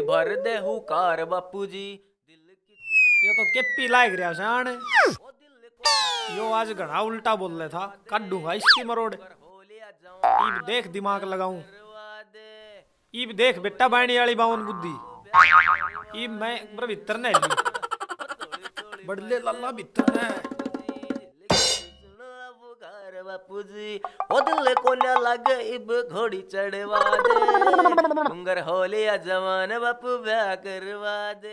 भर दे हुकार बापू जी। ये तो केपी लाग रहा शान। यो आज घना उल्टा बोल रहा था, काट दूंगा इसकी मरोड़। इब देख दिमाग लगाऊं। इब देख बेटा बाणी वाली बावन बुद्धि। इब मैं मेरे भीतर ने ली बड़ले लल्ला भीतर ने। बापू जी ओ दिल को न लगे इब घोड़ी चढ़वा दे। डूंगर हो लिया जवान बापू ब्याह करवा दे।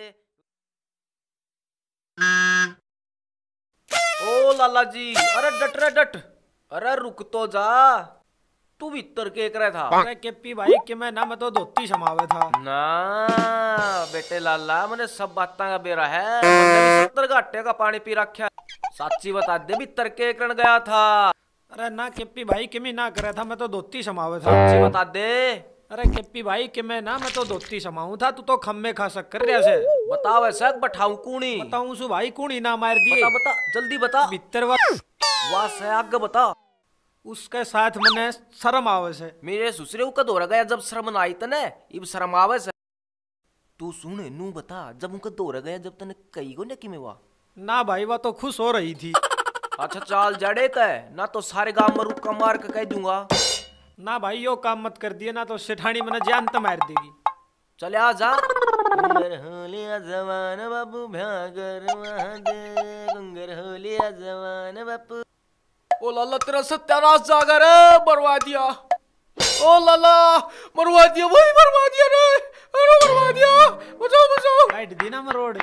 ओ लाला जी, अरे डट रे डट। अरे रुक तो जा, तू भीतर के करे था? अरे केपी भाई कि मैं ना मैं तो धोती समावे था ना बेटे लाला, मैंने सब बातां का बेरा है। मैंने 70 घाटे का पानी पी रखा। साची बता दे, भीतर के करण गया था? अरे ना केपी भाई कि मैं ना करे था, मैं तो धोती समावे था। साची बता दे। अरे केपी भाई कि मैं ना मैं तो धोती समाऊं था, तू तो खम्मे खा शक्कर जैसे। बताओ ऐसा बैठाऊं कूणी? बताऊं सु भाई कूणी ना मार दिए। बता बता जल्दी बता। भीतर वाह से आगे बता। उसके साथ मने शर्म आवे से। मेरे ससुरे का दौरा गया जब शर्म ना आई तने, इब शर्म आवे से। तू सुन नू बता, जब उनका दौरा गया जब तने कई को ने कि में वा? ना भाई वह तो खुश हो रही थी। अच्छा चाल जड़े तय ना तो सारे गांव में रुक्का मार के कह दूंगा। ना भाई यो काम मत कर दिए, ना तो सेठानी मने जान तो मार देगी। चले आ जा। गुंगर हो लिया जवान बाबू भ्यागर दे। गुंगर हो लिया जवान बापू। ओ लाला तेरा सत्यानाश जागा रे, मरवा दिया। ओ लाला मरवा दिया भाई, मरवा दिया रे। अरे मरवा दिया, बचाओ बचाओ। काट दी ना मरोड़।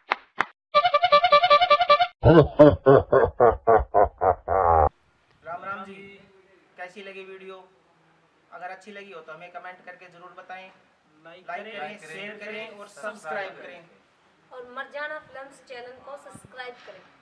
राम राम जी, कैसी लगी वीडियो? अगर अच्छी लगी हो तो हमें कमेंट करके जरूर बताएं। लाइक करें, शेयर करें और सब्सक्राइब करें। और मर्जाना फिल्म्स चैनल को सब्सक्राइब करें।